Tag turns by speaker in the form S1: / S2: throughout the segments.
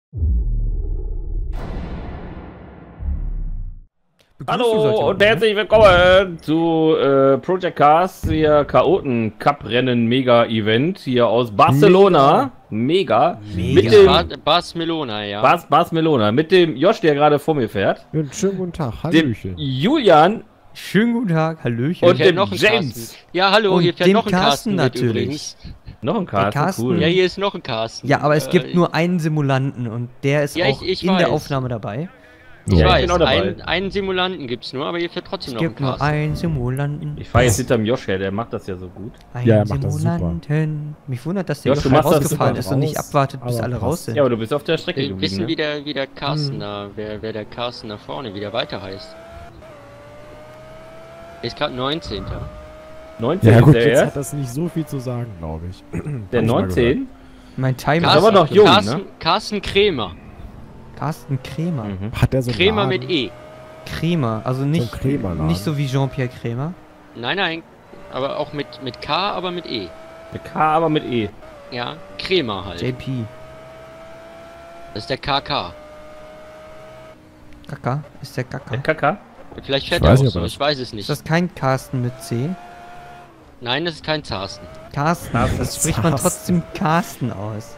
S1: Hallo und herzlich willkommen zu Project Cars, hier Chaoten-Cup-Rennen Mega-Event hier aus Barcelona. Mega. Mit dem
S2: Barcelona, ja.
S1: Barcelona. Mit dem Josh, der gerade vor mir fährt.
S3: Ja, schönen guten Tag,
S1: Dem
S3: Hallöchen.
S1: Julian.
S4: Schönen guten Tag, Hallöchen.
S1: Und dem
S2: noch ein
S1: James.
S2: Carsten. Ja, hallo,
S4: Und
S2: hier fährt
S4: dem
S2: noch ein Carsten
S4: natürlich.
S2: übrigens.
S1: Noch ein Carsten, cool.
S2: Ja, hier ist noch ein Carsten.
S4: Ja, aber es gibt nur einen Simulanten und der ist
S2: Ja,
S4: auch
S2: ich
S4: in
S2: weiß.
S4: der Aufnahme dabei.
S2: Ich
S1: Ja, ich
S2: weiß,
S1: bin auch dabei.
S2: einen Simulanten gibt's nur, aber hier fährt trotzdem
S4: Es
S2: noch ein
S4: gibt nur
S2: Carsten.
S4: einen Simulanten.
S1: Ich fahre jetzt hinterm Josh her, der macht das ja so gut.
S4: Einen
S3: Ja, er macht das super.
S4: Simulanten. Mich wundert, dass der
S1: Josh,
S4: Josh
S1: du machst das
S4: rausgefahren
S3: super
S4: ist und nicht
S3: raus,
S4: abwartet, bis
S3: aber
S4: alle
S3: passt.
S4: raus sind.
S1: Ja, aber du bist auf der Strecke
S2: Wir
S1: geblieben,
S2: wissen,
S1: ne?
S2: wie der Carsten da, wer der Carsten da vorne wieder weiter heißt. Er ist gerade 19.
S1: 19
S3: Ja
S1: ist
S3: gut,
S1: der
S3: jetzt
S1: erst.
S3: hat das nicht so viel zu sagen, glaube ich.
S1: Der
S3: Hab ich mal
S1: 19?
S4: Mein Timer
S1: Carsten- aber noch jung, ne?
S2: Carsten Krämer.
S4: Carsten Krämer.
S1: Mhm.
S3: Hat der so einen
S2: Krämer
S3: Laden?
S2: mit E.
S4: Krämer, also nicht,
S3: Krämerladen.
S4: nicht so wie Jean-Pierre Krämer.
S2: Nein, aber auch mit K, aber mit E.
S1: Mit K, aber mit E.
S2: Ja, Krämer halt.
S4: JP.
S2: Das ist der KK.
S4: Kaka? Ist der Kaka?
S1: Der KK?
S2: Vielleicht
S3: Ich
S2: fährt er
S3: weiß
S2: auch
S3: nicht,
S2: so,
S3: ob er
S2: ich weiß es
S4: Ist
S2: nicht.
S4: das kein Carsten mit C?
S2: Nein, das ist kein Carsten.
S4: Carsten, das spricht man trotzdem Carsten aus.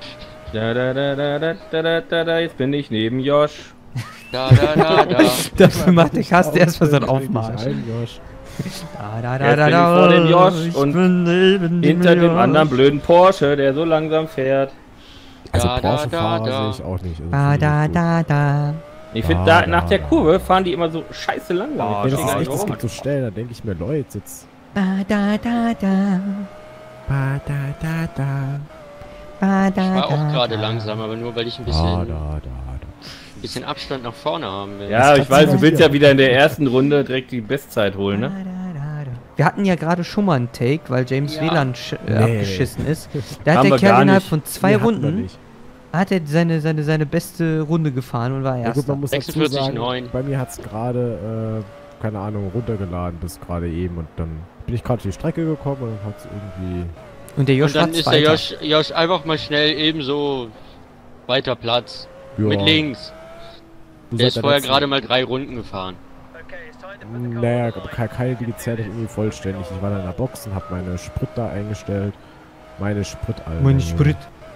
S1: Da, jetzt bin ich neben Josh.
S2: Da.
S4: Dafür macht der Carsten erstmal so einen
S3: Richtig
S4: Aufmarsch.
S3: ein, Josh.
S1: Jetzt bin ich vor dem Josh und hinter dem anderen blöden Porsche, der so langsam fährt.
S3: Also
S2: Da,
S3: Porsche-Fahrer
S2: da.
S3: sehe ich auch nicht. Also
S4: Da,
S3: finde
S4: da,
S3: ich gut.
S4: da.
S1: Ich finde,
S3: Da,
S1: nach der
S3: da.
S1: Kurve fahren die immer so scheiße langsam.
S3: Ja,
S1: Ich
S3: das
S1: verstehe
S3: ist
S1: gar
S3: echt,
S1: nicht,
S3: es
S1: warum.
S3: gibt so Stellen, da denke ich mir, Leute, jetzt...
S4: Da, da, da, da.
S3: Ba, da, da, da.
S4: Da,
S2: Ich
S4: da,
S2: war auch
S4: da,
S2: gerade
S4: da.
S2: langsam, aber nur weil ich ein
S3: Da,
S2: bisschen,
S3: da.
S2: bisschen Abstand nach vorne haben will.
S1: Ja, ich
S3: kannst
S1: weiß,
S3: du
S1: du
S3: doch
S1: willst
S3: hier.
S1: ja wieder in der ersten Runde direkt die Bestzeit holen,
S4: Da,
S1: ne?
S4: da, da, da. Wir hatten ja gerade schon mal einen Take, weil James
S2: Ja.
S4: WLAN
S3: Nee.
S4: abgeschissen ist. Da hat
S1: Haben
S4: der
S1: wir
S4: Kerl
S1: gar
S4: innerhalb
S1: nicht.
S4: von 2
S3: Nee, hatten wir
S4: Runden
S3: nicht.
S4: hat er seine beste Runde gefahren und war
S3: Ja gut,
S4: erster.
S3: man muss dazu
S2: 46,9.
S3: sagen, bei mir hat es gerade, keine Ahnung, runtergeladen bis gerade eben und dann bin ich gerade die Strecke gekommen und dann hat es irgendwie...
S4: Und der Josh
S2: Und dann
S4: war
S2: ist der
S4: Zweiter.
S2: Josh einfach mal schnell ebenso weiter Platz.
S3: Ja,
S2: Mit links.
S3: du
S2: Der
S3: seid
S2: ist
S3: der
S2: vorher
S3: Letzte.
S2: gerade mal 3 Runden gefahren.
S3: Naja, aber keine die gezählt hat irgendwie vollständig. Ich war da in der Box und hab meine Sprit da eingestellt. Meine Sprit, Alter.
S4: Mein Sprit.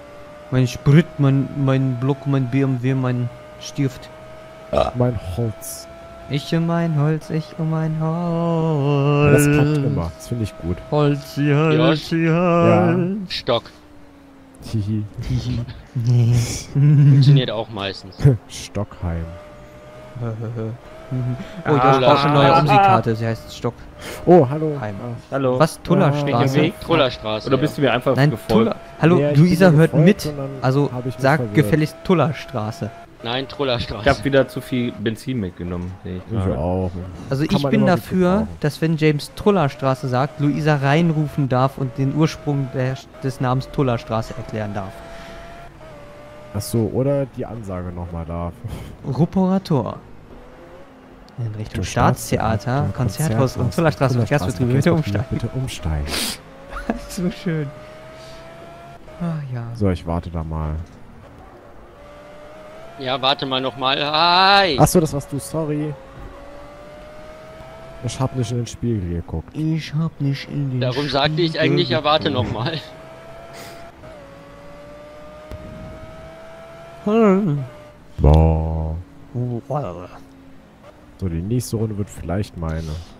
S4: Mein Block, mein BMW, mein Stift.
S3: Mein Holz.
S4: Ich um mein Holz, ich um mein
S3: Ja,
S4: Holz.
S3: das klappt immer. Das finde ich gut.
S4: Holzi,
S2: Josh.
S4: Holz.
S2: Stock.
S3: Hihi.
S4: Nee.
S2: Funktioniert auch meistens.
S3: Stockheim.
S4: Oh, Josh braucht eine neue Umsiehkarte, sie heißt Stock.
S3: Oh, hallo.
S4: Heim.
S1: Hallo.
S4: Was? Tullerstraße?
S1: Weg?
S2: Trollerstraße.
S1: Oder bist du mir einfach
S4: Nein,
S1: gefolgt?
S4: Tuller. Hallo,
S3: Nee, ich
S4: Luisa
S3: bin
S4: hört
S3: gefolgt,
S4: mit.
S3: sondern
S4: Also
S3: hab ich mich
S4: sag
S3: verwirrt.
S4: gefälligst Tullerstraße.
S2: Nein,
S1: Ich
S2: Trollerstraße.
S1: habe wieder zu viel Benzin mitgenommen. Sehe ich
S3: Ich
S1: gerade.
S3: auch.
S4: Also
S3: Kann
S4: ich
S3: man
S4: bin
S3: immer gut
S4: dafür,
S3: gebrauchen.
S4: dass wenn James Tullerstraße sagt, Luisa reinrufen darf und den Ursprung des Namens Tullerstraße erklären darf.
S3: Achso, oder die Ansage nochmal darf.
S4: Ruperator. In Richtung Staatstheater, Konzerthaus und Tullerstraße, Verkehrsbetriebe, bitte umsteigen.
S3: Bitte umsteigen.
S4: So schön. Ah ja.
S3: So, ich warte da mal.
S2: Ja, warte mal nochmal. Hi!
S3: Achso, das warst du, sorry. Ich hab nicht in den Spiegel geguckt.
S4: Ich hab nicht in den
S2: Darum sagte ich eigentlich, ja, warte nochmal.
S3: Boah.
S4: Spiegel.
S3: So, die nächste Runde wird vielleicht meine.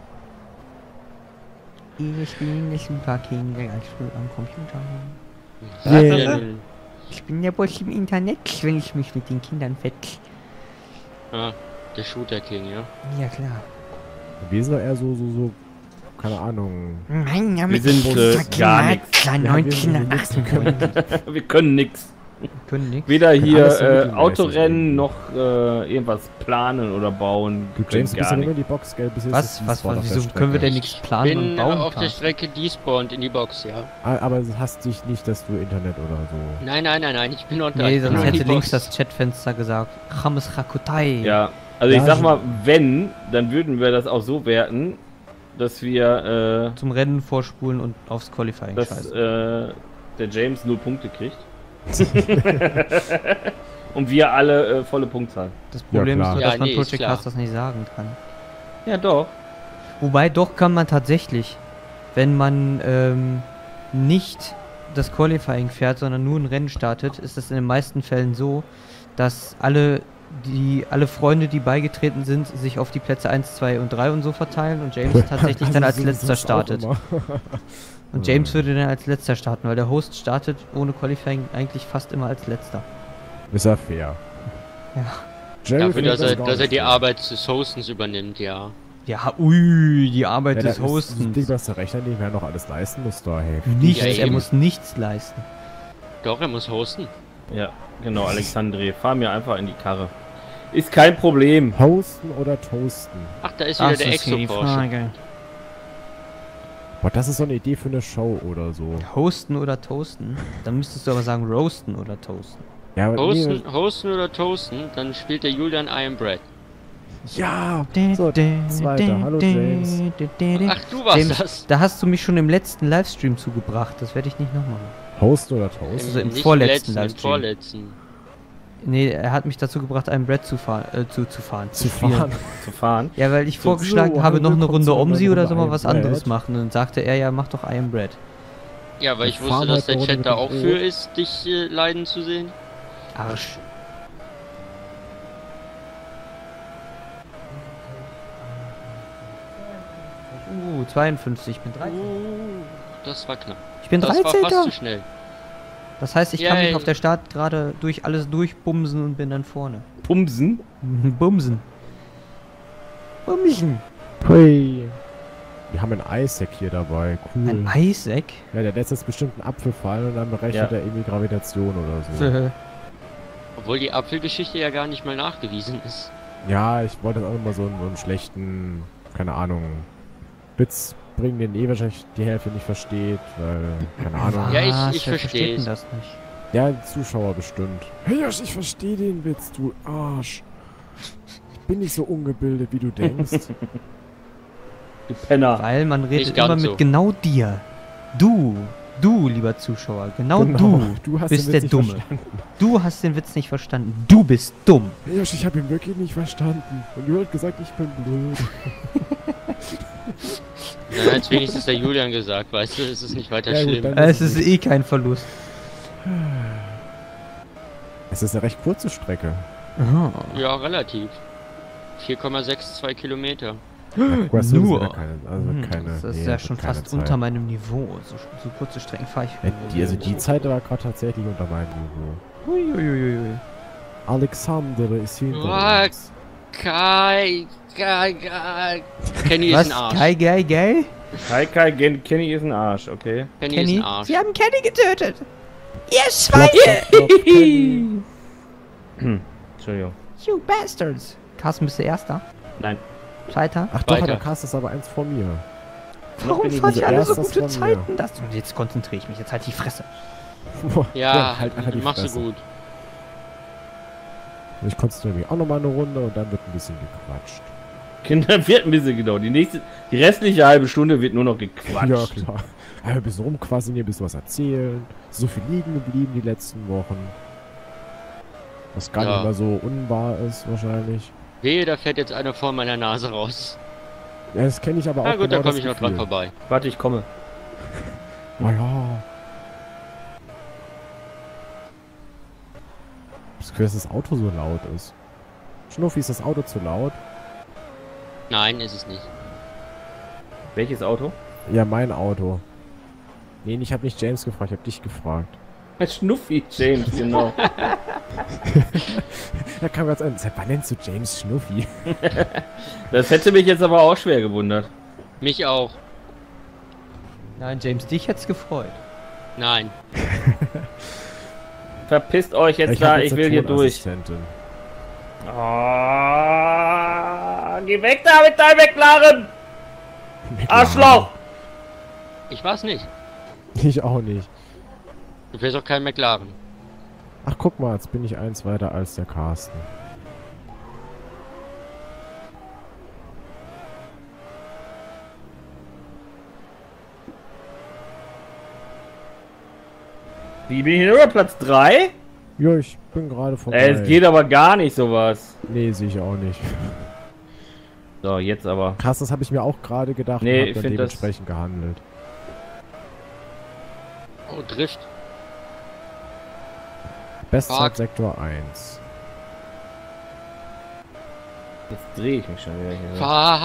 S4: Ich bin nicht ein paar Kinder ganz früh am Computer.
S3: Yeah.
S4: Ich bin ja bloß im Internet, wenn ich mich mit den Kindern fetz.
S2: Ah, der Shooter King, ja.
S4: Ja klar.
S3: Wir sind doch eher so, keine Ahnung.
S4: Mein Name
S1: Wir sind,
S4: ist
S1: gar nix.
S3: Ja, wir
S4: 1998.
S1: Wir können nix.
S4: Können nix.
S1: Weder
S3: alles so
S1: hier
S3: mittelmäßig
S1: Autorennen
S3: irgendwie.
S1: noch irgendwas planen oder bauen.
S3: Du,
S1: Wir
S3: James,
S1: können
S3: bist
S1: gar
S3: du immer
S1: nichts.
S3: die Box, gell? Bis jetzt
S4: Was?
S3: ist die
S4: Was?
S3: Spawn auf der
S4: Wieso können wir
S3: Strecke.
S4: denn nichts planen und
S2: Bin
S4: bauen?
S2: auf der
S4: Carsten?
S2: Strecke despawned in die Box, ja.
S3: Aber es hast dich nicht, dass du Internet oder so.
S2: Nein, ich bin noch da.
S4: Nee,
S2: ich bin
S4: sonst
S2: in die
S4: hätte links
S2: Box.
S4: das Chatfenster gesagt. Chames Rakutai.
S1: Ja, also
S3: Ja,
S1: ich sag
S3: schon.
S1: mal, wenn, dann würden wir das auch so werten, dass wir,
S4: Zum Rennen vorspulen und aufs Qualifying
S1: dass
S4: scheißen.
S1: der James 0 Punkte kriegt. und wir alle volle Punktzahl.
S4: Das Problem ist
S3: klar.
S4: nur,
S2: Ja,
S4: dass man
S2: nee, ist
S4: Project
S2: klar.
S4: Cars das nicht sagen kann.
S1: Ja, doch.
S4: Wobei, doch kann man tatsächlich, wenn man nicht das Qualifying fährt, sondern nur ein Rennen startet, ist es in den meisten Fällen so, dass alle Freunde, die beigetreten sind, sich auf die Plätze 1, 2 und 3 und so verteilen und James tatsächlich dann als
S3: so-
S4: letzter
S3: so ist auch
S4: startet.
S3: immer.
S4: Und James würde dann als letzter starten, weil der Host startet ohne Qualifying eigentlich fast immer als letzter.
S3: Ist ja fair.
S4: Ja.
S3: Jerry
S2: Dafür,
S3: findet
S2: dass
S3: das
S2: er,
S3: gar
S2: dass er
S3: nicht
S2: die
S3: fair.
S2: Arbeit des Hostens übernimmt, ja.
S4: Ja, ui, die Arbeit
S3: Ja,
S4: des
S3: das ist-
S4: Hostens.
S3: Ding, was der Rechner nebenher noch alles leisten muss, da hilft.
S4: Nichts,
S2: Ja,
S4: er
S2: eben.
S4: muss nichts leisten.
S2: Doch, er muss hosten.
S1: Ja, genau, Alexandre. Fahr mir einfach in die Karre. Ist kein Problem.
S3: Hosten oder toasten?
S2: Ach, da ist wieder
S4: Das
S2: der
S4: ist hier die
S2: Exo-Porsche.
S4: Frage.
S3: Boah, das ist so eine Idee für eine Show oder so.
S4: Hosten oder toasten? Dann müsstest du aber sagen roasten oder toasten.
S3: Ja, aber nee,
S2: Hosten oder toasten, dann spielt der Julian I Am Bread.
S3: ja, so, zweiter. Hallo James.
S2: Ach, du warst
S4: James,
S2: das.
S4: da hast du mich schon im letzten Livestream zugebracht. Das werde ich nicht nochmal machen.
S3: Hosten oder Toast?
S4: Also im
S2: Nicht
S4: vorletzten
S2: im
S4: Livestream.
S2: vorletzten.
S4: Nee, er hat mich dazu gebracht, einen Brett zu fahren. Zu fahren.
S3: Zu
S4: spielen.
S3: fahren.
S1: Zu fahren.
S4: Ja, weil ich
S3: So,
S4: vorgeschlagen
S3: so,
S4: habe,
S3: hallo,
S4: noch eine
S3: willkommen
S4: Runde
S3: zu einer
S4: Omsi oder
S3: Runde
S4: so mal
S3: I
S4: was
S3: Am
S4: anderes
S3: Bread.
S4: machen. Und dann sagte er, ja, mach doch I Am Bread.
S2: Ja, weil ich
S3: Wir
S2: wusste,
S3: fahren
S2: dass
S3: heute
S2: der
S3: eine
S2: Chat da
S3: Runde
S2: auch
S3: mit
S2: für
S3: Brot.
S2: ist, dich leiden zu sehen.
S4: Arsch. Uh, 52, ich bin 13.
S2: Das war knapp.
S4: Ich bin
S2: Das war fast
S4: 13.
S2: zu schnell.
S4: Das heißt, ich kann
S2: Yay.
S4: mich auf der Start gerade durch alles durchbumsen und bin dann vorne.
S1: Pumsen.
S4: Bumsen. Bumsen.
S3: Hui. Wir haben einen Isaac hier dabei. Cool.
S4: Ein Isaac?
S3: Ja, der lässt jetzt bestimmt einen Apfel fallen und dann berechnet
S1: Ja.
S3: er irgendwie Gravitation oder so.
S2: Obwohl die Apfelgeschichte ja gar nicht mal nachgewiesen ist.
S3: Ja, ich wollte jetzt auch nochmal so einen schlechten, keine Ahnung, Witz bringen, den wahrscheinlich die Hälfte nicht versteht, weil, keine Ahnung.
S2: Ja, ich
S4: wer
S2: versteh's.
S4: versteht denn das nicht?
S3: Ja, die Zuschauer bestimmt. Hey Josh, ich verstehe den Witz, du Arsch. Ich bin nicht so ungebildet, wie du denkst.
S1: Du Penner.
S4: Weil man redet
S2: Nicht ganz
S4: immer mit
S2: so.
S4: genau dir. Du, lieber Zuschauer, genau, du
S3: hast
S4: bist
S3: den
S4: der
S3: Witz nicht
S4: Dumme.
S3: verstanden.
S4: Du hast den Witz nicht verstanden. Du bist dumm.
S3: Hey Josh, ich habe ihn wirklich nicht verstanden. Und du hast gesagt, ich bin blöd.
S2: Dann hat wenigstens der Julian gesagt, weißt du, es ist nicht weiter
S3: Ja, gut,
S2: schlimm.
S3: dann-
S4: Es ist eh kein Verlust.
S3: Es ist eine recht kurze Strecke.
S4: Aha.
S2: Ja, relativ. 4,62 Kilometer.
S3: Guck mal, so
S4: Nur.
S3: sind ja keine, also keine,
S4: Das ist
S3: nee,
S4: ja
S3: das
S4: schon
S3: ist keine
S4: fast
S3: Zeit.
S4: unter meinem Niveau. So kurze Strecken fahre ich.
S3: Die Zeit war gerade tatsächlich unter meinem Niveau.
S4: Uiuiuiui.
S3: Alexander ist hinter
S2: What?
S3: uns.
S2: Kai. Kenny ist
S4: Was?
S2: ein Arsch.
S4: Geil?
S1: Kai, Kenny ist ein Arsch, okay.
S2: Kenny ist ein Arsch.
S4: Sie haben Kenny getötet. Ihr
S3: Klopf,
S4: Schweine!
S3: klopf, klopf, Kenny.
S1: Entschuldigung.
S4: You bastards! Carsten, bist du Erster?
S1: Nein.
S4: Zweiter?
S3: Ach doch,
S2: Weiter.
S3: der Cast ist aber eins vor mir.
S4: Warum
S1: bin ich
S4: fahrt ihr
S3: unser
S4: alle so
S3: erstes
S4: gute
S3: von mir.
S4: Zeiten? Und jetzt konzentriere ich mich. Jetzt halt die Fresse.
S2: Ja,
S3: halt einfach die
S2: machst
S3: Fresse.
S2: du gut.
S3: Ich konzentriere mich auch nochmal eine Runde und dann wird ein bisschen gequatscht.
S1: Kinder wird ein bisschen genau. Die restliche halbe Stunde wird nur noch gequatscht.
S3: Ja, klar. Ein bisschen rumquasseln, hier ein bisschen was erzählen. So viel liegen geblieben die letzten Wochen. Was gar
S2: Ja.
S3: nicht mal so unwahr ist, wahrscheinlich.
S2: Wehe, da fährt jetzt einer vor meiner Nase raus.
S3: Ja, das kenne ich aber auch.
S2: Na gut,
S3: genau
S2: da komme
S3: das
S2: ich noch dran
S3: Gefühl.
S2: vorbei.
S1: Warte, ich komme.
S3: Oh ja. Das Gefühl, dass das Auto so laut ist. Schnuffi, ist das Auto zu laut?
S2: Nein, ist es nicht.
S1: Welches Auto?
S3: Ja, mein Auto. Nee, ich habe nicht James gefragt, ich habe dich gefragt.
S1: Schnuffi James, genau.
S3: Da kam ganz an. Seit wann nennst du James Schnuffi?
S1: Das hätte mich jetzt aber auch schwer gewundert.
S2: Mich auch.
S4: Nein, James, dich hätt's gefreut.
S2: Nein.
S1: Verpisst euch jetzt
S3: hab
S1: da,
S3: jetzt
S1: ich
S3: eine
S1: will hier durch.
S3: Tonassistentin.
S1: Geh weg da mit deinem McLaren! Arschloch!
S2: Ich war's nicht.
S3: Ich auch nicht.
S2: Du fährst auch kein McLaren.
S3: Ach, guck mal, jetzt bin ich eins weiter als der Carsten.
S1: Wie bin ich hier über Platz 3?
S3: Ja, ich bin gerade vorbei.
S1: Es geht aber gar nicht sowas.
S3: Nee, sehe ich auch nicht.
S1: So, jetzt aber.
S3: Krass, das habe ich mir auch gerade gedacht
S1: Nee,
S3: und
S1: ich
S3: hab dann
S1: find das-
S3: dementsprechend gehandelt.
S2: Oh, Drift.
S3: Bestzeit Sektor 1.
S1: Jetzt drehe ich mich schon wieder hier.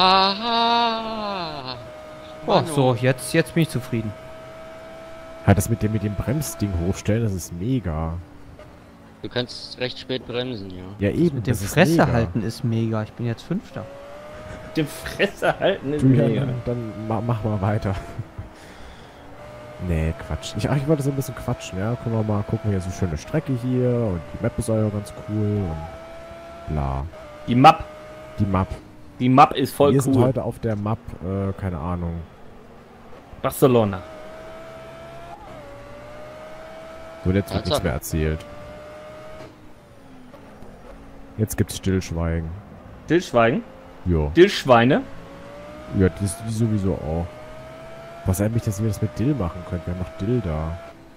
S2: Fahr.
S4: Oh, so, jetzt bin ich zufrieden.
S3: Ja, das mit dem Bremsding hochstellen, das ist mega.
S2: Du kannst recht spät bremsen, ja.
S3: Ja, eben.
S4: Mit dem
S3: das ist
S4: Fresse
S3: mega.
S4: halten ist mega. Ich bin jetzt Fünfter.
S1: Den Fresse halten ist
S3: Julian,
S1: mega.
S3: dann mach mal weiter. Nee, Quatsch. Ich wollte so ein bisschen quatschen, ja. Können wir mal gucken, hier so schöne Strecke hier und die Map ist auch ja ganz cool und bla.
S1: Die Map.
S3: Die Map.
S1: Die Map ist voll
S3: Wir sind
S1: cool.
S3: heute auf der Map, keine Ahnung.
S1: Barcelona.
S3: So, jetzt wird
S2: Tatsache.
S3: nichts mehr erzählt. Jetzt gibt's Stillschweigen.
S1: Stillschweigen.
S3: Jo.
S1: Stillschweine.
S3: Ja, die sowieso auch. Was eigentlich, dass wir das mit Dill machen können. Wir haben noch Dill da.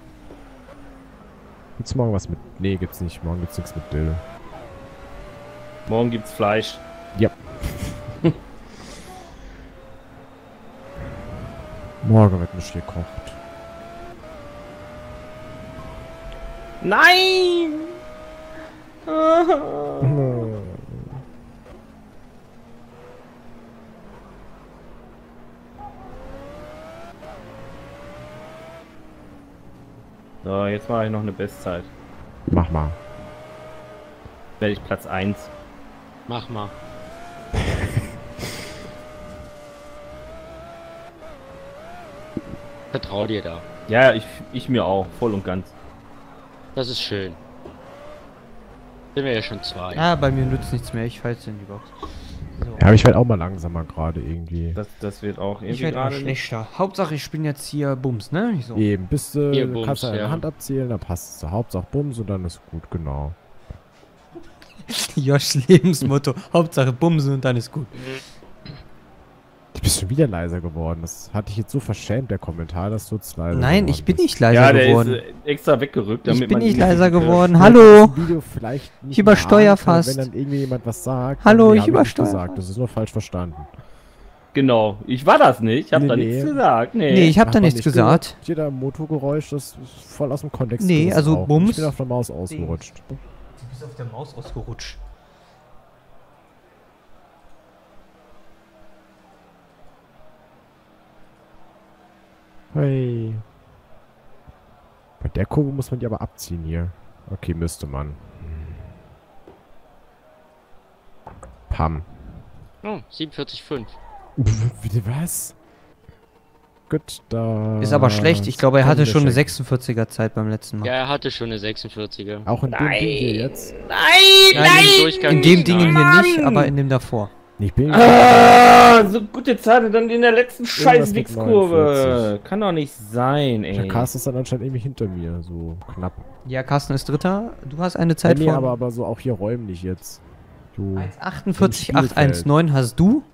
S3: Gibt's morgen was mit... Nee, gibt's nicht. Morgen gibt's nichts mit Dill.
S1: Morgen gibt's Fleisch.
S3: Ja. Morgen wird nicht gekocht.
S1: Nein! So, jetzt mache ich noch eine Bestzeit.
S3: Mach mal.
S1: Werde ich Platz 1.
S2: Mach mal. Vertrau dir da.
S1: Ja, ich mir auch. Voll und ganz.
S2: Das ist schön. Sind wir ja schon 2.
S4: Ah, bei mir nützt nichts mehr. Ich falle jetzt in die Box. So.
S3: Ja, aber ich werde auch mal langsamer gerade irgendwie.
S1: Das wird auch
S4: Ich
S1: irgendwie
S4: werde auch
S1: gerade nicht.
S4: schlechter. Hauptsache, ich bin jetzt hier Bums, ne? So.
S3: Eben, bist du,
S2: Hier, Bums,
S3: kannst du eine
S2: ja.
S3: Hand abzählen, dann passt es. Hauptsache Bums und dann ist gut, genau.
S4: Josh Lebensmotto. Hauptsache Bumsen und dann ist gut.
S3: Du bist schon wieder leiser geworden. Das hatte ich jetzt so verschämt, der Kommentar, dass du jetzt leiser
S4: Nein,
S3: geworden
S4: ich bin
S3: bist.
S4: nicht leiser
S1: Ja, der
S4: geworden.
S1: ist extra weggerückt,
S4: Ich
S1: damit
S4: bin
S1: man
S4: nicht
S1: ihn
S4: leiser
S1: sieht.
S4: geworden.
S3: Ich
S4: Hallo!
S3: das Video vielleicht nicht
S4: Ich übersteuer
S3: mehr anfangen,
S4: fast.
S3: Wenn dann irgendwie jemand was sagt.
S4: Hallo,
S3: dann,
S4: ich
S3: hab nicht
S4: übersteuer
S3: gesagt.
S4: fast.
S3: Das ist nur falsch verstanden.
S1: Genau. Ich war das nicht. Ich hab
S3: Nee,
S1: da
S3: nee.
S1: nichts gesagt. Nee.
S4: Nee, ich hab
S3: Hat
S4: da
S3: man
S4: nichts
S3: nicht
S4: gesagt.
S3: gehört. Jeder Motorgeräusch, das ist voll aus dem Kontext.
S4: Nee,
S3: gerissen
S4: also
S3: auch.
S4: Bums-
S3: Ich bin auf der Maus ausgerutscht.
S4: Du bist auf der Maus ausgerutscht.
S3: Hey. Bei der Kurve muss man die aber abziehen hier. Okay, müsste man. Pam.
S2: Oh, 47,5.
S3: Bitte was? Gut, da...
S4: Ist aber schlecht. Ich glaube, er hatte schon eine
S3: Geschenk.
S4: 46er Zeit beim letzten Mal.
S2: Ja, er hatte schon eine 46er.
S3: Auch in dem Ding hier jetzt?
S2: Nein, im Durchgang
S4: In dem
S2: nicht,
S4: Dingen
S2: nein.
S4: hier nicht, aber in dem davor.
S3: Ich bin...
S1: So gute Zeit und dann in der letzten scheiß
S3: Irgendwas mit
S1: Wichskurve.
S3: 49.
S1: Kann doch nicht sein, ey.
S3: Der Cast ist dann anscheinend irgendwie hinter mir, so knapp.
S4: Ja, Carsten ist Dritter. Du hast eine Zeit
S3: nee,
S4: von
S3: aber so auch hier räumlich jetzt. Du...
S4: 1,48,819 hast du.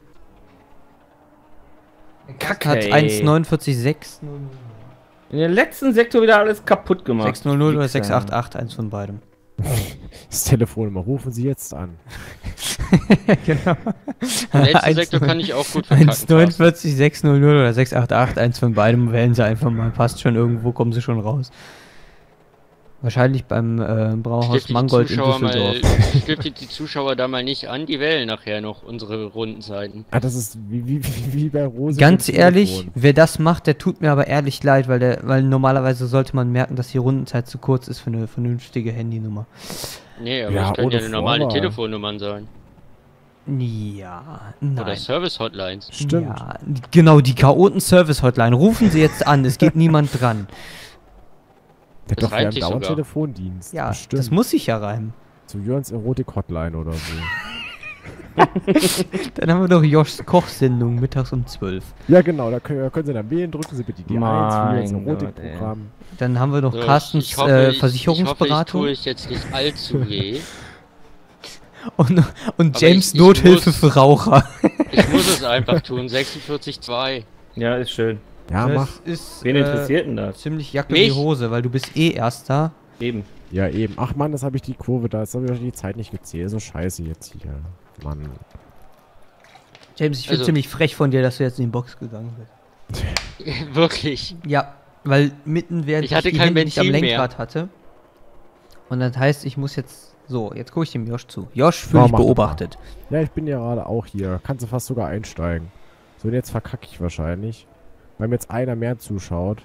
S1: Kacke,
S4: Hat
S1: ey.
S4: 1,49,600
S1: In der letzten Sektor wieder alles kaputt gemacht.
S4: 600 oder
S1: Wichser.
S4: 688, eins von beidem.
S3: Das Telefonnummer, rufen Sie jetzt an.
S4: Genau.
S2: Im letzten Sektor kann ich auch gut verkacken.
S4: 1,49, 600 oder 688, eins von beidem. Wählen Sie einfach mal. Passt schon irgendwo, kommen Sie schon raus. Wahrscheinlich beim Brauhaus Mangold in Düsseldorf.
S2: Stiftet die Zuschauer da mal nicht an, die wählen nachher noch unsere Rundenzeiten.
S3: Ah, das ist wie bei Rose.
S4: Ganz
S3: mit dem
S4: ehrlich,
S3: Telefon.
S4: wer das macht, der tut mir aber ehrlich leid, weil normalerweise sollte man merken, dass die Rundenzeit zu kurz ist für eine vernünftige Handynummer.
S2: Nee, aber
S3: Ja,
S2: das können
S3: ohne
S2: ja normale
S3: Vorwahl.
S2: Telefonnummern sein.
S4: Ja,
S2: Oder
S4: nein.
S2: Service-Hotlines.
S3: Stimmt.
S4: Ja, genau, die Chaoten-Service-Hotline. Rufen Sie jetzt an, es geht niemand dran.
S3: Der
S2: Das
S3: doch, wir haben
S2: reimt sich
S3: dauernd
S2: sogar.
S3: Telefondienst.
S4: Ja,
S3: Bestimmt.
S4: das muss sich ja reimen.
S3: Zu Jörns Erotik-Hotline oder so.
S4: Dann haben wir doch Joschs Kochsendung mittags um 12.
S3: Ja, genau, da können Sie dann wählen, drücken Sie bitte die 1 für Jörns
S1: Mein Gott,
S3: Erotikprogramm.
S4: Dann haben wir noch
S2: So,
S4: Carstens
S2: ich hoffe,
S4: Versicherungsberatung
S2: ich tue es jetzt nicht allzu weh.
S4: und
S2: Aber
S4: James
S2: ich
S4: Nothilfe
S2: muss-
S4: für Raucher.
S2: Ich muss es einfach tun. 46,2.
S1: Ja, ist schön.
S3: Ja, mach.
S4: ist
S1: Wen interessiert denn das?
S4: ziemlich Jacke in die
S2: Mich?
S4: Hose, weil du bist eh Erster.
S1: Eben.
S3: Ja, eben. Ach Mann, das habe ich die Kurve da. Jetzt habe ich die Zeit nicht gezählt. So scheiße jetzt hier. Mann.
S4: James, ich finde
S2: Also-
S4: ziemlich frech von dir, dass du jetzt in die Box gegangen bist.
S2: Wirklich.
S4: Ja, weil mitten während
S2: Ich hatte
S4: die
S2: kein
S4: Hände nicht am
S2: Benzin mehr.
S4: Lenkrad hatte. Und das heißt, ich muss jetzt... So, jetzt gucke ich dem Josh zu. Josh fühle ich
S3: mach doch
S4: beobachtet.
S3: Ja, ich bin ja gerade auch hier. Kannst du fast sogar einsteigen. So, und jetzt verkacke ich wahrscheinlich. Weil mir jetzt einer mehr zuschaut.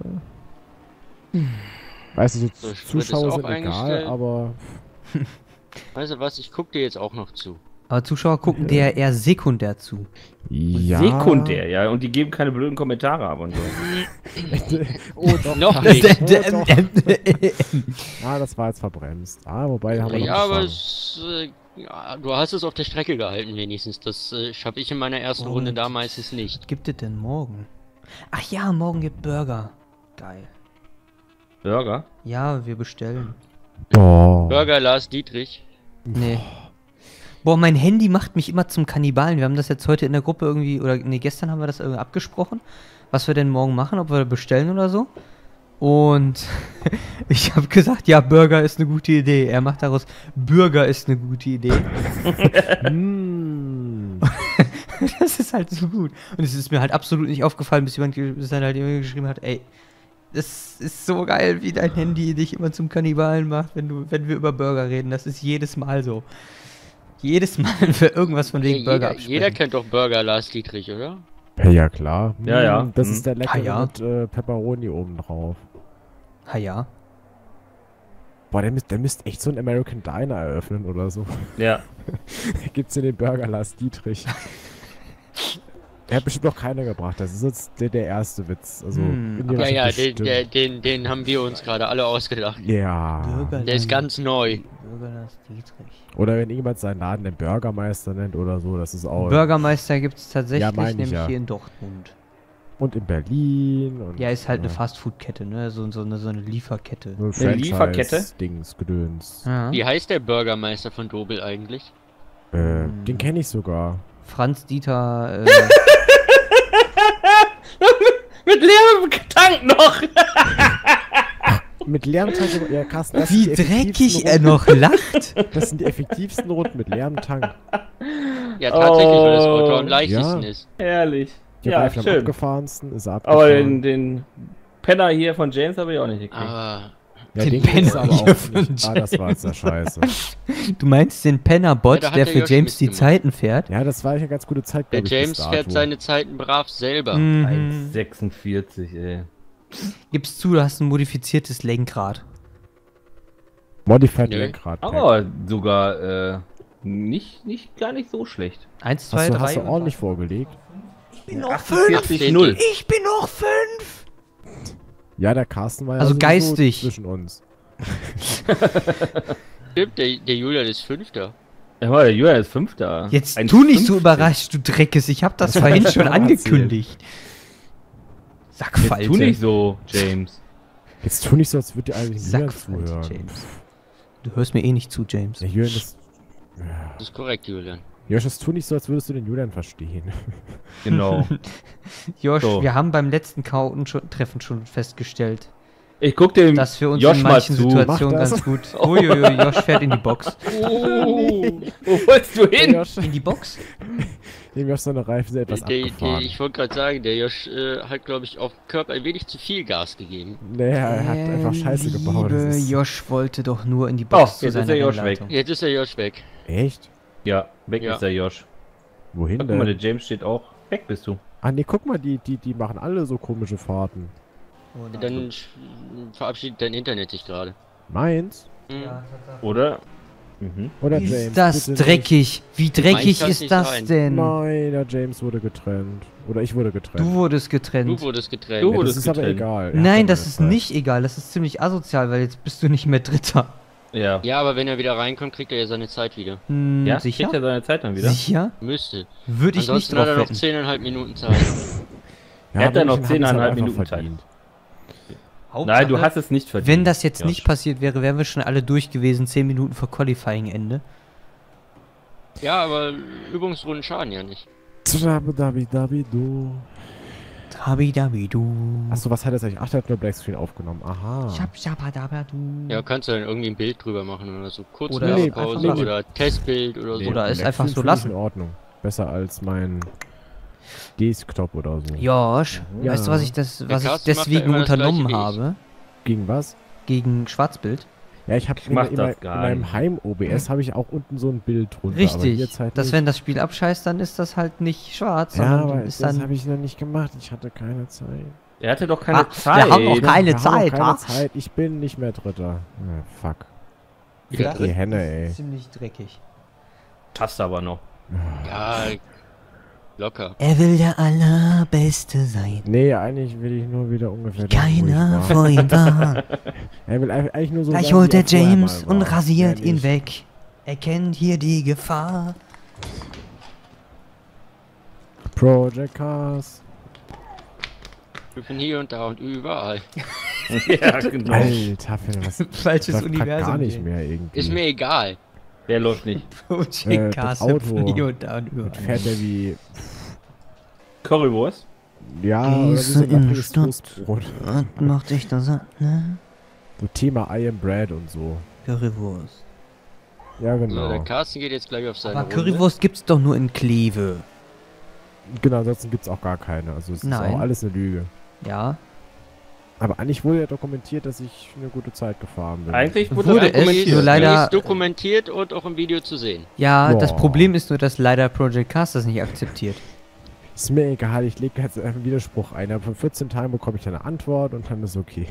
S3: Weißt du, so
S2: So, Sprit ist
S3: Zuschauer
S2: auch
S3: sind egal,
S2: eingestellt.
S3: aber...
S2: Weißt du was, ich guck dir jetzt auch noch zu.
S4: Aber Zuschauer gucken dir eher sekundär zu.
S3: Ja.
S1: Sekundär, ja. Und die geben keine blöden Kommentare ab und so.
S3: Oh, doch.
S2: Noch
S3: das-
S2: nicht.
S3: oh, doch. Ah, das war jetzt verbremst. Ah, wobei haben wir noch
S2: Ja, aber
S3: geschlagen.
S2: ja, du hast es auf der Strecke gehalten wenigstens. Das schaffe ich in meiner ersten
S4: Und-
S2: Runde da meistens nicht.
S4: Was gibt es denn morgen? Ach ja, morgen gibt Burger. Geil.
S1: Burger?
S4: Ja, wir bestellen.
S3: Oh.
S2: Burger Lars Dietrich.
S4: Nee. Boah, mein Handy macht mich immer zum Kannibalen. Wir haben das jetzt heute in der Gruppe irgendwie, oder nee, gestern haben wir das irgendwie abgesprochen, was wir denn morgen machen, ob wir bestellen oder so. Und ich habe gesagt, ja, Burger ist eine gute Idee. Er macht daraus, Burger ist eine gute Idee. Das ist halt so gut. Und es ist mir halt absolut nicht aufgefallen, bis dann halt jemand geschrieben hat, ey, das ist so geil, wie dein Handy dich immer zum Kannibalen macht, wenn wir über Burger reden. Das ist jedes Mal so. Jedes Mal, wenn wir irgendwas von wegen Burger
S2: Jeder,
S4: absprechen.
S2: jeder kennt doch Burger Lars Dietrich, oder?
S3: Ja, klar.
S1: Ja, ja.
S3: Das
S1: Hm.
S3: ist der leckere
S4: ja.
S3: mit Pepperoni oben drauf.
S4: Ah ja.
S3: Boah, der müsste echt so einen American Diner eröffnen oder so.
S1: Ja.
S3: Gibt's in den Burger Lars Dietrich. Der hat bestimmt noch keiner gebracht. Das ist jetzt der erste Witz. Also, in die
S2: Ja,
S3: Richtung
S2: ja,
S3: bestimmt.
S2: den haben wir uns gerade alle ausgedacht.
S3: Ja.
S4: Burger
S2: Der ist ganz neu.
S4: Burger Lars Dietrich.
S3: Oder wenn irgendjemand seinen Laden den Burgermeister nennt oder so, das ist auch.
S4: Burgermeister gibt es tatsächlich,
S3: Ja, meine ich
S4: nämlich
S3: ja.
S4: hier in Dortmund.
S3: Und in Berlin. Und,
S4: Ja, ist halt eine Fastfood-Kette, ne? So eine Lieferkette.
S3: So
S1: Eine Lieferkette?
S3: Dings, Gedöns.
S4: Ja.
S2: Wie heißt der Bürgermeister von Dobel eigentlich?
S3: Den kenne ich sogar.
S4: Franz Dieter,
S1: Mit leerem Tank noch!
S3: Mit leerem Tank. Ja, Carsten, das
S4: wie
S3: sind die
S4: dreckig
S3: effektivsten
S4: er noch lacht.
S3: Runden. Das sind die effektivsten Runden mit leerem Tank.
S2: Ja, tatsächlich, weil das
S1: Oh.
S2: Auto am leichtesten
S3: Ja.
S2: ist.
S1: Herrlich.
S3: Die
S1: Ja,
S3: Reifen am
S1: schön.
S3: abgefahrensten, ist er
S1: Aber
S3: abgefahren.
S1: den Penner hier von James habe ich auch nicht gekriegt.
S2: Aber
S3: Ja,
S4: den
S3: den kennst du
S4: Penner
S3: aber
S4: hier
S3: auch
S4: von
S3: nicht. Ah, das war jetzt der Scheiße.
S4: Du meinst den Penner-Bot,
S2: Ja, da hat
S4: der
S2: der
S4: für
S2: Josh
S4: James die
S2: mitgemacht.
S4: Zeiten fährt?
S3: Ja, das war eine ganz gute Zeit,
S2: der
S3: glaub ich,
S2: James
S3: bis
S2: fährt
S3: dato.
S2: seine Zeiten brav selber.
S4: Mhm.
S1: 1,46, ey.
S4: Gib's zu, du hast ein modifiziertes Lenkrad.
S3: Modified
S2: Nö.
S3: Lenkrad.
S1: Aber sogar, gar nicht so schlecht.
S4: 1, 2,
S3: Hast
S4: 3.
S3: du ordentlich vorgelegt?
S4: Ich bin noch
S1: 48,0.
S4: Ich bin noch 5!
S3: Ja, der Carsten war ja
S4: Also
S3: sowieso
S4: geistig.
S3: zwischen uns.
S2: Stimmt, der Julian ist Fünfter.
S1: Ja, der Julian ist Fünfter.
S4: Jetzt
S1: Ein
S4: tu nicht so
S1: 50.
S4: überrascht, du Dreckes. Ich hab das vorhin schon angekündigt. Sackfalte.
S1: Jetzt tu nicht so, James.
S3: Jetzt tu nicht so, als würde dir eigentlich Julian
S4: Sackfalte,
S3: zuhören.
S4: James. Du hörst mir eh nicht zu, James.
S3: Der Julian ist...
S2: Das ist korrekt, Julian.
S3: Josh, das tu nicht so, als würdest du den Julian verstehen.
S1: Genau.
S4: Josh,
S1: So.
S4: wir haben beim letzten Treffen schon festgestellt,
S1: Ich guck dem
S4: dass wir uns
S1: Josh
S4: in
S1: mal
S4: manchen
S1: zu.
S4: Situationen
S3: Mach das.
S4: ganz gut... Uiuiui, Josh fährt in die Box.
S1: Wo wolltest du hin?
S3: Josh,
S4: In die Box?
S3: dem Josh seine Reifen sind etwas abgefahren.
S2: Ich wollte gerade sagen, der Josh hat, glaube ich, auf dem Körper ein wenig zu viel Gas gegeben.
S3: Nee, er hat einfach Scheiße gebaut. Das
S4: Liebe
S3: ist
S4: Josh wollte doch nur in die Box zu
S1: jetzt ist
S4: seiner
S1: der Josh
S4: Rennleitung.
S2: Jetzt ist der Josh weg.
S3: echt?
S1: Ja, weg
S2: Ja.
S1: ist der Josh.
S3: Wohin
S1: Guck mal, der
S3: denn?
S1: James steht auch. Weg bist du.
S3: Ah, nee, guck mal, die machen alle so komische Fahrten.
S4: Oh nein.
S2: Dann verabschiedet dein Internet sich gerade.
S3: Meins?
S2: Hm.
S4: Ja,
S1: Oder? Mhm.
S3: Oder
S4: Wie
S3: James?
S4: ist das
S3: bitte
S4: dreckig? Wie dreckig
S2: kann's
S4: ist
S2: nicht
S4: das
S2: sein.
S4: denn?
S3: Nicht. Nein, der James wurde getrennt. Oder ich wurde getrennt.
S4: Du wurdest
S2: Du
S4: getrennt.
S2: wurdest getrennt.
S1: Du
S3: Ja, das
S1: wurdest
S3: ist aber
S1: getrennt.
S3: egal. Er hat
S4: Nein,
S3: ja
S4: das
S3: meine
S4: ist
S3: Zeit.
S4: nicht egal. Das ist ziemlich asozial, weil jetzt bist du nicht mehr Dritter.
S1: Ja.
S2: Ja, aber wenn er wieder reinkommt, kriegt er ja seine Zeit wieder.
S4: Hm,
S1: Ja,
S4: sicher?
S1: kriegt er seine Zeit dann wieder?
S4: Sicher?
S2: Müsste.
S4: Würde ich nicht
S2: Ansonsten
S4: drauf
S2: hat er noch
S4: wetten.
S2: 10,5 Minuten Zeit.
S3: Ja,
S1: Er hat ja noch
S3: manchen haben's
S1: 10,5
S3: einfach
S1: Minuten Zeit.
S3: verdient.
S1: Nein, du hast es nicht verdient.
S4: Wenn das jetzt
S1: Josh.
S4: nicht passiert wäre, wären wir schon alle durch gewesen, 10 Minuten vor Qualifying-Ende.
S2: Ja, aber Übungsrunden schaden ja nicht.
S3: Trabidabidabidu.
S4: Trabidabidu.
S3: Achso, was hat er eigentlich? Ach, der hat nur Blackscreen aufgenommen. Aha.
S2: Ja, kannst du dann irgendwie ein Bild drüber machen oder so. Kurz
S4: Oder
S2: Pause
S3: einfach-
S2: oder Testbild oder so.
S4: Oder ist einfach so
S3: Blackscreen finde ich
S4: lassen.
S3: in Ordnung. Besser als mein Desktop oder so.
S4: Josh,
S3: Ja.
S4: weißt du, was ich
S2: Carsten
S4: deswegen
S2: macht ja immer das
S4: unternommen
S2: Gleiche wie
S4: habe?
S3: Gegen was?
S4: Gegen Schwarzbild?
S3: Ja, ich habe
S1: mach
S3: in
S1: das gar
S3: meinem
S1: nicht.
S3: Heim-OBS habe ich auch unten so ein Bild drunter. aber
S4: Richtig.
S3: jetzt halt
S4: Dass
S3: nicht.
S4: wenn das Spiel abscheißt, dann ist das halt nicht schwarz,
S3: Ja,
S4: sondern
S3: aber
S4: ist
S3: das
S4: dann...
S3: habe ich noch nicht gemacht. Ich hatte keine Zeit.
S1: Er hatte doch keine
S4: Ah,
S1: Zeit.
S4: wir haben noch keine
S3: Wir haben noch
S4: Zeit,
S3: keine
S4: wa?
S3: Zeit. Ich bin nicht mehr Dritter. Fuck.
S2: Ja,
S3: Die Henne, ey.
S4: Ziemlich dreckig.
S1: Passt aber noch.
S2: Ja, locker.
S4: Er will der Allerbeste sein.
S3: Nee, eigentlich will ich nur wieder ungefähr da, wo
S4: Keiner
S3: ich war.
S4: vor ihm war.
S3: Er will eigentlich nur so
S4: Gleich
S3: sein,
S4: holt
S3: wie
S4: er
S3: er vorher
S4: James
S3: mal
S4: und
S3: war.
S4: rasiert
S3: Mehr
S4: ihn
S3: nicht.
S4: weg. Er kennt hier die Gefahr.
S3: Project Cars.
S2: Wir sind hier und da und überall.
S1: Ja, genau.
S3: Alter, Finn, was
S4: Falsches
S3: läuft grad
S4: Universum.
S3: gar nicht mehr irgendwie.
S2: Ist mir egal.
S1: Der läuft nicht.
S4: Project
S3: das
S4: Cars
S3: Auto.
S4: hüpfen hier und da und
S3: Und
S4: überall.
S3: fährt der wie...
S1: Currywurst?
S3: Ja, oder wie
S4: Gehst
S3: so
S4: du
S3: ein
S4: in die
S3: lappriges
S4: Stadt?
S3: Toastbrot.
S4: Und macht dich das an, ne?
S3: So Thema I am Bread und so.
S4: Currywurst.
S3: Ja,
S2: So,
S3: genau.
S2: der Carsten geht jetzt gleich auf seine
S4: Aber
S2: Runde.
S4: Currywurst gibt's doch nur in Kleve.
S3: Genau, ansonsten gibt's auch gar keine. Also es ist
S4: Nein.
S3: auch alles eine Lüge.
S4: Ja.
S3: Aber eigentlich wurde ja dokumentiert, dass ich eine gute Zeit gefahren bin.
S1: Eigentlich
S4: Wurde
S1: wurde
S4: es,
S1: argumentiert.
S4: nur leider-
S2: Ist dokumentiert und auch im Video zu sehen.
S4: Ja, das
S3: Boah.
S4: Problem ist nur, dass leider Project Cars das nicht akzeptiert.
S3: Ist mir egal, ich lege jetzt einen Widerspruch ein. Aber von 14 Tagen bekomme ich eine Antwort und dann ist okay.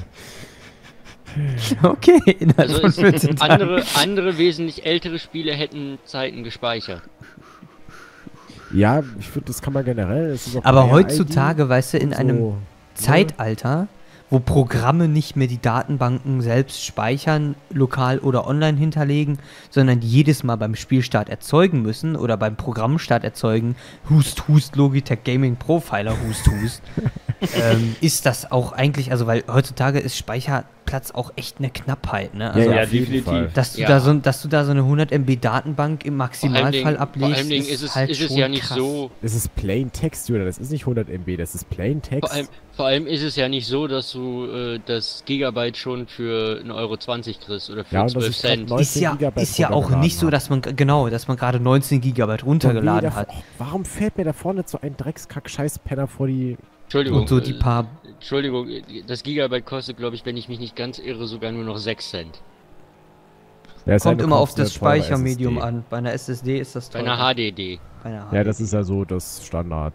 S4: Okay, innerhalb
S2: Also
S4: von
S2: es
S4: 14 Tagen.
S2: andere wesentlich ältere Spiele hätten Zeiten gespeichert.
S3: Ja, ich finde, das kann man generell. Das ist auch
S4: Aber
S3: mehr
S4: heutzutage, weißt du,
S3: ID
S4: in
S3: und
S4: einem
S3: so.
S4: Zeitalter, wo Programme nicht mehr die Datenbanken selbst speichern, lokal oder online hinterlegen, sondern die jedes Mal beim Spielstart erzeugen müssen oder beim Programmstart erzeugen, Hust, Hust, Logitech Gaming Profiler, Hust, Hust, ist das auch eigentlich, also weil heutzutage ist Speicherplatz auch echt eine Knappheit, ne? Also,
S1: Ja,
S3: auf jeden
S1: definitiv.
S3: Fall.
S4: dass du
S2: Ja.
S4: dass du da so eine 100 MB Datenbank im Maximalfall ablegst,
S2: vor allen Dingen ist es,
S4: halt
S2: ist es
S4: schon
S2: ja nicht
S4: krass.
S2: so.
S3: Es ist Plain Text, Julia. Das ist nicht 100 MB, das ist Plain Text.
S2: Vor allem ist es ja nicht so, dass du das Gigabyte schon für 1,20 € kriegst oder für
S3: Ja, und das
S2: 12
S3: ist grad
S2: Cent.
S3: 19
S4: Ist
S3: Gigabyte
S4: ja auch
S3: runtergeladen
S4: nicht so,
S3: hat.
S4: dass man gerade 19 Gigabyte runtergeladen hat.
S3: Warum fällt mir da vorne so ein Dreckskack-Scheißpenner vor die...
S2: Entschuldigung,
S4: Und so die paar.
S2: Entschuldigung, das Gigabyte kostet, glaube ich, wenn ich mich nicht ganz irre, sogar nur noch 6 Cent.
S3: Ja, es sei
S4: Kommt
S3: denn,
S4: immer
S3: du
S4: auf
S3: kaufst eine
S4: das
S3: teure
S4: Speichermedium
S3: SSD.
S4: an. Bei einer SSD ist das
S2: Bei
S4: teuer.
S2: einer HDD.
S4: Bei einer
S3: Ja,
S4: HDD.
S3: das ist ja so das Standard.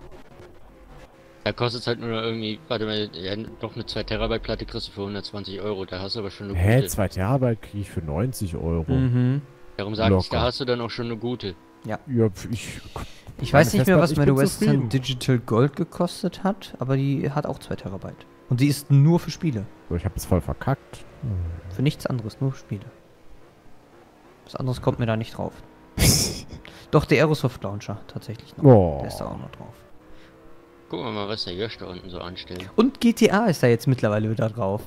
S2: Da kostet es halt nur irgendwie, warte mal, ja, doch eine 2 Terabyte Platte kriegst du für 120 €. Da hast du aber schon eine
S3: Hä,
S2: gute.
S3: 2 Terabyte kriege ich für 90 Euro.
S4: Mhm.
S2: Darum sage ich,
S3: Locker.
S2: da hast du dann auch schon eine gute.
S3: Ja, ich...
S4: Ich weiß nicht mehr, was
S3: Festplatte,
S4: meine
S3: ich bin
S4: Western
S3: zufrieden.
S4: Digital Gold gekostet hat, aber die hat auch 2 Terabyte. Und die ist nur für Spiele.
S3: So, ich habe es voll verkackt.
S4: Für nichts anderes, nur für Spiele. Was anderes kommt mir da nicht drauf. Doch, der Aerosoft Launcher tatsächlich noch.
S3: Oh.
S4: Der ist da auch noch drauf.
S2: Gucken wir mal, was der Josh da unten so anstellt.
S4: Und GTA ist da jetzt mittlerweile wieder drauf.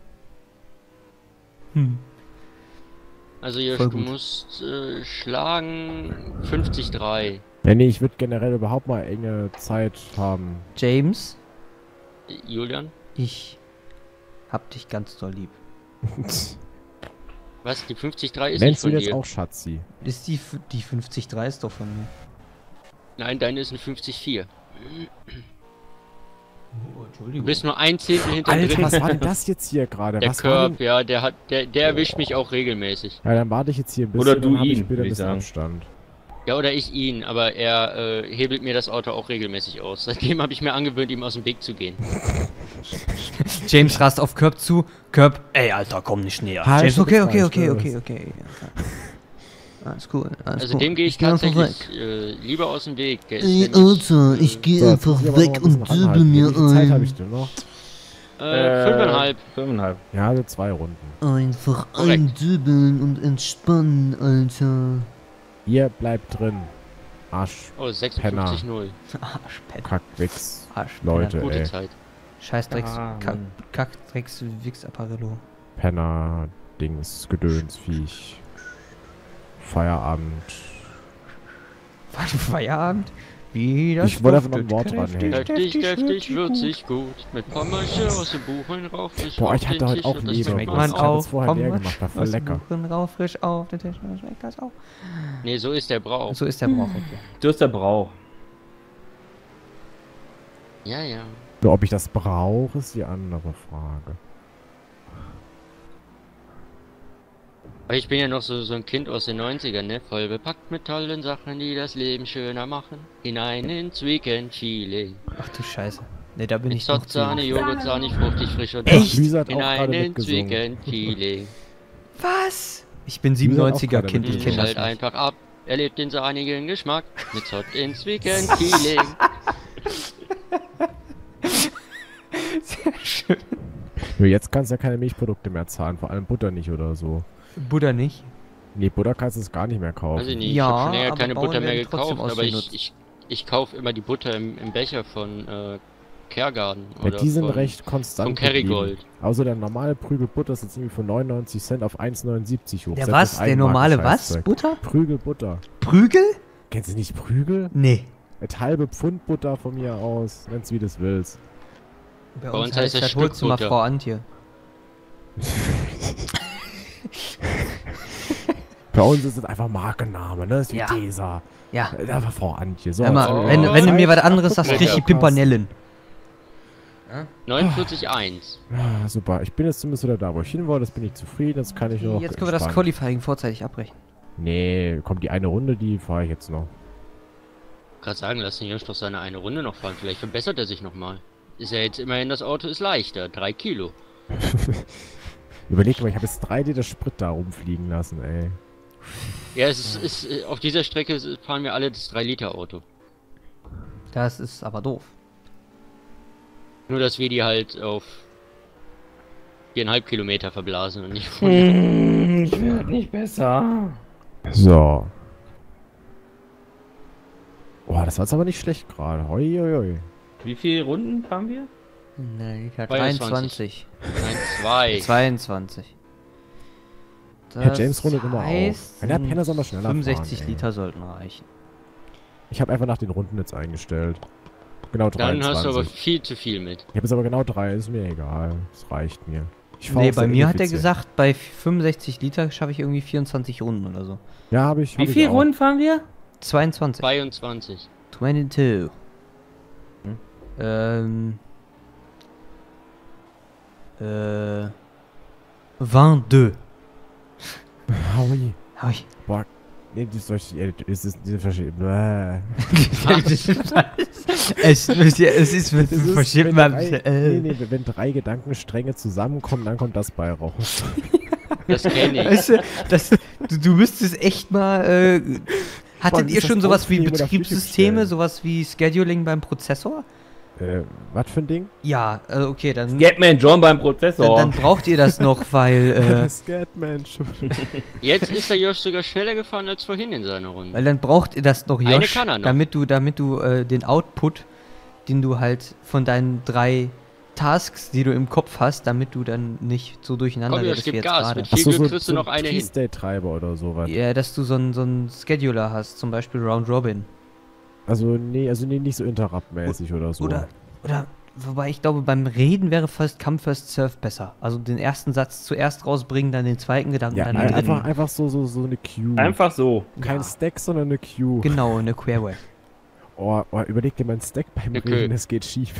S2: Also Josh,
S4: Voll
S2: du
S4: gut.
S2: musst schlagen 50,3.
S3: Ja, nee, ich würde generell überhaupt mal enge Zeit haben.
S4: James,
S2: Julian?
S4: ich hab dich ganz doll lieb.
S2: Was? Die 50,3 ist nicht
S3: Nennst du
S2: von
S3: ihn jetzt
S2: dir?
S3: auch Schatzi?
S4: Ist die 50-3 ist doch von mir.
S2: Nein, deine ist eine 50,4.
S4: Oh,
S2: Du
S4: Entschuldigung.
S2: bist nur ein Zehntel hinter
S3: Alter,
S2: drin.
S3: was war denn das jetzt hier gerade?
S2: Der
S3: Was war denn?
S2: Curb, ja, der erwischt mich auch regelmäßig.
S3: Ja, dann warte ich jetzt hier ein bisschen.
S1: Oder du
S3: dann hab ich
S1: ihn,
S3: später
S1: würd
S3: ein
S1: ich
S3: bisschen
S1: sagen.
S3: Abstand.
S2: Ja, oder ich ihn, aber er hebelt mir das Auto auch regelmäßig aus. Seitdem habe ich mir angewöhnt, ihm aus dem Weg zu gehen.
S4: James rast auf Curb zu. Curb, ey, Alter, komm nicht näher.
S3: Halt,
S4: James, okay,
S3: das
S4: okay,
S3: reicht,
S4: okay,
S3: ja.
S4: okay, okay. Alles cool, alles
S2: Also
S4: cool.
S2: dem gehe ich
S4: geh einfach
S2: tatsächlich
S4: weg.
S2: lieber aus dem Weg. Der ist
S5: Ey,
S2: nämlich,
S5: Alter, ich gehe
S3: So, jetzt
S5: einfach
S3: muss ich aber noch
S5: weg
S3: ein bisschen
S5: und dübel
S3: ranhalten.
S5: mir
S3: Wie viel Zeit habe
S5: ein.
S3: ich denn noch?
S2: 5,5.
S1: 5,5.
S3: Ja, so 2 Runden.
S5: Einfach
S2: Korrekt.
S5: eindübeln und entspannen, Alter.
S3: Ihr bleibt drin. Arsch,
S2: Oh, 56,0.
S4: Arschpenner.
S3: Kackwix.
S4: Arschpenner.
S3: Leute,
S2: Gute
S3: ey.
S2: Zeit.
S4: Scheißdrecks,
S1: Ah,
S4: Kack,
S1: Mann.
S4: Kackdrecks, Wix Apparello.
S3: Penner, Dings, Gedöns, Viech. Feierabend.
S4: War Feierabend? Wie das
S3: Ich wollte einfach noch ein
S4: duftet.
S3: Wort dranhängen.
S2: Heftig, deftig, würzig, gut. Mit Pommersche aus dem Buchen rauf, frisch
S3: Boah,
S2: auf
S3: ich hatte
S2: den
S3: heute
S2: Tisch
S3: auch
S2: und das
S3: Leber.
S2: schmeckt
S3: Ich
S2: man
S3: hab
S2: auch.
S3: jetzt vorher leer gemacht, war voll
S4: aus dem
S3: lecker.
S4: Kuchen rauf, frisch auf den Tisch, dann schmeckt das auch.
S2: Nee, so ist der Brauch.
S4: So ist der Brauch. Okay.
S1: Du bist der Brauch.
S2: Ja, ja.
S3: Nur ob ich das brauche, ist die andere Frage.
S2: Aber ich bin ja noch so ein Kind aus den 90ern, ne? Voll bepackt mit tollen Sachen, die das Leben schöner machen. Hinein ins Weekend-Chile.
S4: Ach du Scheiße. Ne, da bin
S2: Mit
S4: ich noch zu.
S2: Sahne, Joghurt, sahnig, fruchtig, frisch und
S4: Echt?
S3: Lisa hat auch
S2: Hinein
S3: gerade
S2: ins
S3: mitgesungen.
S2: Weekend-Chile.
S4: Was? Ich bin
S3: Lisa hat auch
S4: 97er
S3: gerade
S4: Kind, ich
S3: mitgesungen.
S4: kenne das
S2: Schalt
S4: nicht.
S2: einfach ab, erlebt den sahnigen Geschmack. Mit Zott ins Weekend-Chile.
S4: Sehr schön.
S3: Nur jetzt kannst du ja keine Milchprodukte mehr zahlen, vor allem Butter nicht oder so.
S4: Buddha nicht.
S3: Nee, Butter kannst du es gar nicht mehr kaufen.
S2: Weiß ich nicht,
S4: Ja,
S2: ich hab schon länger
S4: aber
S2: keine
S4: Bauern
S2: Butter mehr
S4: werden trotzdem
S2: gekauft, aber
S4: ausgenutzt.
S2: ich kaufe immer die Butter im Becher von Kergarten.
S3: Ja,
S2: Oder
S3: die sind
S2: von,
S3: recht konstant
S2: von
S3: geblieben.
S2: Kerrygold.
S3: Also der normale Prügel Butter ist jetzt irgendwie von 99 Cent auf 1,79 hoch.
S4: Der
S3: Selbst
S4: was?
S3: das
S4: Der normale was?
S3: Eigenmarkenscheißzeug.
S4: Butter?
S3: Prügel Butter.
S4: Prügel?
S3: Kennst du nicht Prügel?
S4: Nee.
S3: Mit halbe Pfund Butter von mir aus. Nenn's wie du es willst.
S4: Bei
S2: uns heißt das
S4: holst du mal
S2: Stückbutter.
S4: Frau Antje.
S3: Bei uns ist es einfach Markenname, ne? Das ist wie
S4: Ja.
S3: Tesa.
S4: Ja.
S3: Einfach Frau Antje. So,
S4: Hör mal,
S3: also,
S4: wenn du mir was anderes sagst,
S2: Guck
S4: krieg ich die
S2: mal.
S4: Pimpanellen.
S2: 49,1.
S3: Ah, super. Ich bin jetzt zumindest wieder da, wo ich hin wollte. Jetzt bin ich zufrieden. Jetzt kann ich noch.
S4: Jetzt können wir das
S3: entspannen.
S4: Qualifying vorzeitig abbrechen.
S3: Nee, kommt die eine Runde, die fahre ich jetzt noch.
S2: Gerade sagen, lass den Josh doch seine eine Runde noch fahren. Vielleicht verbessert er sich nochmal. Ist ja jetzt immerhin, das Auto ist leichter. 3 Kilo.
S3: Überleg mal, ich habe jetzt 3 Liter Sprit da rumfliegen lassen, ey.
S2: Ja, ist auf dieser Strecke fahren wir alle das 3-Liter-Auto.
S4: Das ist aber doof.
S2: Nur, dass wir die halt auf 4,5 Kilometer verblasen und nicht 100.
S1: Ich werde nicht besser.
S3: So. Boah, das war jetzt aber nicht schlecht gerade. Hoi, hoi, hoi.
S1: Wie viele Runden fahren wir?
S4: Nein,
S2: 22.
S4: 23.
S2: Nein, 2.
S4: 22.
S3: Herr James rundet immer
S4: heißt,
S3: auf. Wenn der Penner soll mal schneller
S4: 65
S3: fahren, ey.
S4: Liter sollten reichen.
S3: Ich habe einfach nach den Runden jetzt eingestellt. Genau 23.
S2: Dann hast du aber viel zu viel mit.
S3: Ich habe jetzt aber genau 3, ist mir egal. Das reicht mir. Ich fahr
S4: Nee,
S3: auch
S4: bei
S3: sehr
S4: mir hat er
S3: ineffizient.
S4: gesagt, bei 65 Liter schaffe ich irgendwie 24 Runden oder so.
S3: Ja, habe ich.
S1: Wie
S3: hab ich
S1: viele
S3: auch.
S1: Runden fahren wir?
S4: 22.
S2: 22.
S4: 22. Äh. 22.
S3: Hui.
S4: Hoi.
S3: Boah. Nee, das soll ich. Es ist diese verschiedene.
S4: es ist mit dem verschiedenen.
S3: Wenn 3 Gedankenstränge zusammenkommen, dann kommt das bei raus.
S2: Das kenne ich.
S4: Weißt du, du müsstest echt mal. Hattet
S3: ist
S4: ihr
S3: das
S4: schon sowas wie
S3: Aufnehmen oder
S4: Betriebssysteme,
S3: Frühstücksstellen?
S4: sowas wie Scheduling beim Prozessor?
S3: Was für ein Ding?
S4: Ja, okay, dann
S1: Scatman John beim Prozessor.
S4: dann braucht ihr das noch, weil
S3: Scatmensch.
S2: Jetzt ist der Josh sogar schneller gefahren als vorhin in seiner Runde.
S4: weil dann braucht ihr das noch,
S2: Eine
S4: Josh,
S2: kann er noch.
S4: damit du den Output, den du halt von deinen 3 Tasks, die du im Kopf hast, damit du dann nicht so durcheinander
S2: Komm, Josh,
S4: wirst wie
S2: gib
S4: jetzt
S2: Gas,
S4: gerade.
S2: mit viel Glück kriegst du noch eine hin.
S3: Keystate-Treiber oder sowas.
S4: Ja, dass du so einen Scheduler hast, zum Beispiel Round Robin.
S3: Also nee, nicht so Interrupt-mäßig oder so.
S4: Oder, wobei ich glaube, beim Reden wäre First Come, First Serve besser. Also den ersten Satz zuerst rausbringen, dann den zweiten Gedanken,
S3: Ja,
S4: dann den dritten.
S3: einfach so eine Queue.
S1: Einfach so.
S3: Kein
S4: Ja.
S3: Stack, sondern eine Queue.
S4: Genau, eine Querway.
S3: Oh, überleg dir mal ein Stack beim
S2: Okay.
S3: Reden, es geht schief.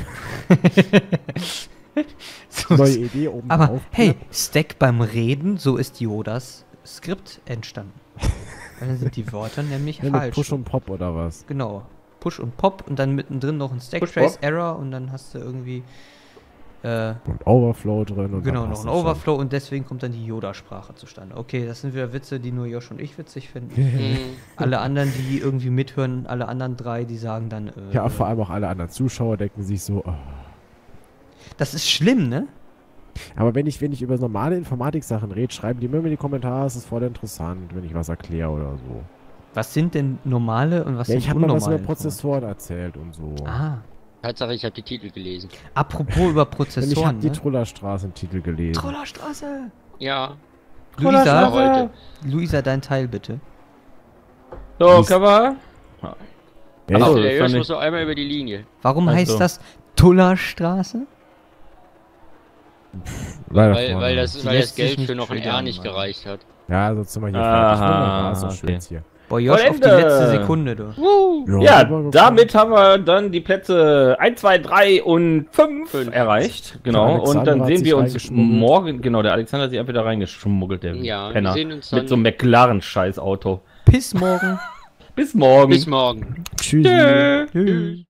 S4: So
S3: Neue Idee oben
S4: Aber
S3: drauf.
S4: hey, Stack beim Reden, so ist Yodas Skript entstanden. Dann sind die Wörter nämlich
S3: Ja, mit
S4: falsch.
S3: Push und Pop oder was?
S4: Genau. Push und Pop und dann mittendrin noch ein Stack
S1: Push,
S4: Trace
S1: Pop.
S4: Error und dann hast du irgendwie
S3: Und Overflow drin und
S4: genau
S3: dann
S4: noch
S3: hast
S4: ein
S3: du schon.
S4: Overflow und deswegen kommt dann die Yoda-Sprache zustande. Okay, das sind wieder Witze, die nur Josh und ich witzig finden.
S2: Hm.
S4: Alle anderen, die irgendwie mithören, alle anderen 3, die sagen dann
S3: Ja, vor allem auch alle anderen Zuschauer denken sich so, oh.
S4: das ist schlimm, ne?
S3: Aber wenn ich über normale Informatik-Sachen rede, schreiben die mir in die Kommentare, es ist voll interessant, wenn ich was erkläre oder so.
S4: Was sind denn normale und was
S3: Ja,
S4: sind
S3: ich habe mal was
S4: unnormale
S3: über Prozessoren erzählt und so.
S4: Ah,
S2: Tatsache, ich habe die Titel gelesen.
S4: apropos über
S3: Denn ich
S4: Prozessoren,
S3: habe die
S4: ne?
S3: Trullerstraße im Titel gelesen.
S4: Trollerstraße!
S2: Ja,
S4: Luisa,
S2: heute.
S4: Luisa, dein Teil bitte.
S1: So, können wir?
S3: Ja,
S1: Ach so,
S2: Der
S1: das
S2: Josh
S1: fand
S2: muss
S1: ich-
S2: so einmal über die Linie.
S4: Warum
S1: Ach
S4: heißt
S1: so.
S4: das Tullerstraße?
S3: leider
S2: Weil
S3: vorne.
S2: das
S4: Die lässt sich
S2: Geld
S4: nicht
S2: für noch ein R
S4: triggern,
S2: nicht
S4: Mann.
S2: gereicht hat.
S3: Ja, also sind wir hier
S1: Aha,
S3: fertig. Wunderbar, so schön
S1: okay.
S3: hier.
S4: Boah, Josh, auf die
S1: Vollende.
S4: letzte Sekunde, du.
S1: Ja,
S3: aber-
S1: damit haben wir dann die Plätze 1, 2, 3 und 5 erreicht. Genau.
S3: Der
S1: Und
S3: Alexander
S1: dann
S3: hat
S1: sehen
S3: sich
S1: wir uns
S3: reingeschmuggelt.
S1: morgen. Genau, der Alexander hat sich einfach da reingeschmuggelt, der
S2: Ja, wir
S1: Penner.
S2: sehen uns dann-
S1: Mit so einem McLaren-Scheiß-Auto.
S4: Bis morgen.
S1: Bis morgen.
S2: Bis morgen.
S3: Tschüssi.
S1: Tschüss.